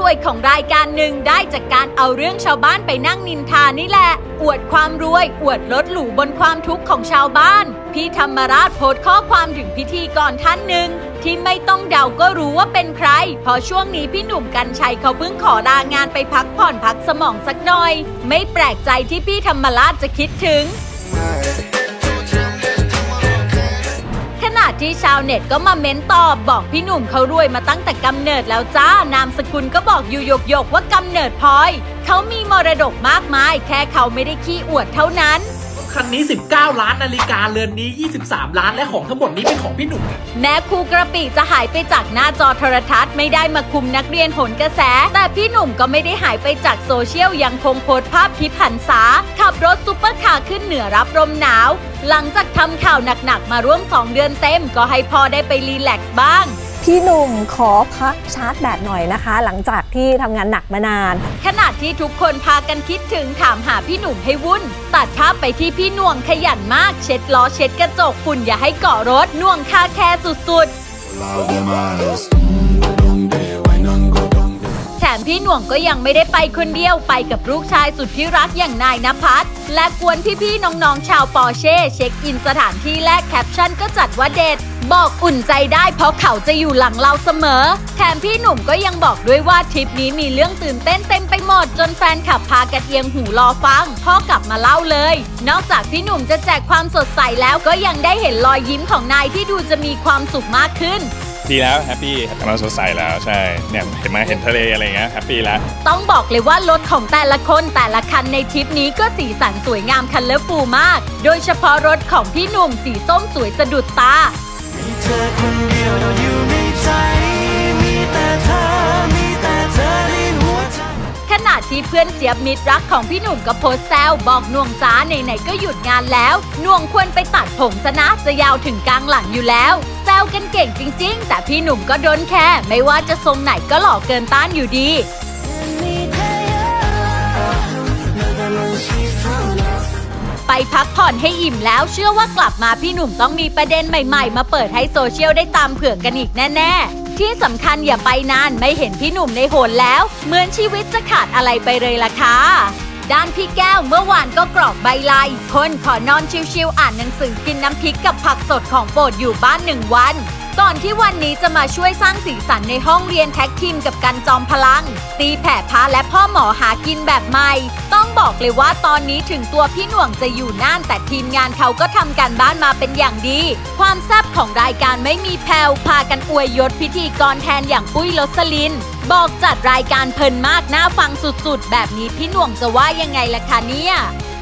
วยของรายการหนึ่งได้จากการเอาเรื่องชาวบ้านไปนั่งนินทานี่แหละอวดความรวยอวดรถหรูบนความทุกข์ของชาวบ้านพี่ธรรมราชโพสต์ข้อความถึงพิธีกรท่านหนึ่งที่ไม่ต้องเดาก็รู้ว่าเป็นใครเพราะช่วงนี้พี่หนุ่มกรรชัยเขาเพิ่งขอลางานไปพักผ่อนพักสมองสักหน่อยไม่แปลกใจที่พี่ธรรมราชจะคิดถึงขณะที่ชาวเน็ตก็มาเม้นตอบบอกพี่หนุ่มเขารวยมาตั้งแต่กำเนิดแล้วจ้านามสกุลก็บอกอยู่หยกว่ากำเนิดพลอยเขามีมรดกมากมายแค่เขาไม่ได้ขี้อวดเท่านั้นคันนี้19 ล้านนาฬิกาเรือนนี้23 ล้านและของทั้งหมดนี้เป็นของพี่หนุ่มแม้ครูกระปิจะหายไปจากหน้าจอโทรทัศน์ไม่ได้มาคุมนักเรียนโหนกระแสแต่พี่หนุ่มก็ไม่ได้หายไปจากโซเชียลยังคงโพสต์ภาพทิพย์หันษาขับรถซุปเปอร์คาร์ขึ้นเหนือรับลมหนาวหลังจากทำข่าวหนักๆมาร่วม2 เดือนเต็มก็ให้พ่อได้ไปรีแลกซ์บ้างพี่หนุ่มขอพักชาร์จแบตหน่อยนะคะหลังจากที่ทำงานหนักมานานขณะที่ทุกคนพากันคิดถึงถามหาพี่หนุ่มให้วุ่นตัดภาพไปที่พี่หน่วงขยันมากเช็ดล้อเช็ดกระจกฝุ่นอย่าให้เกาะรถหน่วงคาแคร์สุดๆแถมพี่หน่วงก็ยังไม่ได้ไปคนเดียวไปกับลูกชายสุดที่รักอย่างนายณภัสและกวนพี่ๆน้องๆชาวปอร์เช่เช็คอินสถานที่แรกแคปชั่นก็จัดว่าเด็ดบอกอุ่นใจได้เพราะเขาจะอยู่หลังเราเสมอแถมพี่หนุ่มก็ยังบอกด้วยว่าทริปนี้มีเรื่องตื่นเต้นเต็มไปหมดจนแฟนขับพากันเอียงหูรอฟังพ่อกลับมาเล่าเลยนอกจากพี่หนุ่มจะแจกความสดใสแล้วก็ยังได้เห็นรอยยิ้มของนายที่ดูจะมีความสุขมากขึ้นดีแล้วแฮปปี้กำลังสดใสแล้วใช่เนี่ยเห็นทะเลอะไรเงี้ยแฮปปี้แล้วต้องบอกเลยว่ารถของแต่ละคนแต่ละคันในทริปนี้ก็สีสันสวยงามคันเลอร์ฟูลมากโดยเฉพาะรถของพี่หนุ่มสีส้มสวยสะดุดตามีเธอคนเดียวอยู่ในใจมีแต่เธอในหัวใจขณะที่เพื่อนเจี๊ยบมิตรรักของพี่หนุ่มก็โพสต์แซวบอกหน่วงจ้าไหนๆก็หยุดงานแล้วหน่วงควรไปตัดผมซะนะจะยาวถึงกลางหลังอยู่แล้วแซวกันเก่งจริงๆแต่พี่หนุ่มก็โดนแค่ไม่ว่าจะทรงไหนก็หล่อเกินต้านอยู่ดีไปพักผ่อนให้อิ่มแล้วเชื่อว่ากลับมาพี่หนุ่มต้องมีประเด็นใหม่ๆมาเปิดให้โซเชียลได้ตามเผือกกันอีกแน่ๆที่สำคัญอย่าไปนานไม่เห็นพี่หนุ่มในโหนแล้วเหมือนชีวิตจะขาดอะไรไปเลยล่ะค่ะด้านพี่แก้วเมื่อวานก็กรอกใบลายคนขอนอนชิวๆอ่านหนังสือกินน้ำพริกกับผักสดของโปรดอยู่บ้าน1 วันก่อนที่วันนี้จะมาช่วยสร้างสีสันในห้องเรียนแท็กทีมกับกันจอมพลังตีแผ่พระและพ่อหมอหากินแบบใหม่ต้องบอกเลยว่าตอนนี้ถึงตัวพี่หน่วงจะอยู่น่านแต่ทีมงานเขาก็ทำการบ้านมาเป็นอย่างดีความแซ่บของรายการไม่มีแผ่วพากันอวยยศพิธีกรแทนอย่างปุ้ยโรสลินบอกจัดรายการเพลินมากน่าฟังสุดๆแบบนี้พี่หน่วงจะว่ายังไงล่ะคะเนี่ย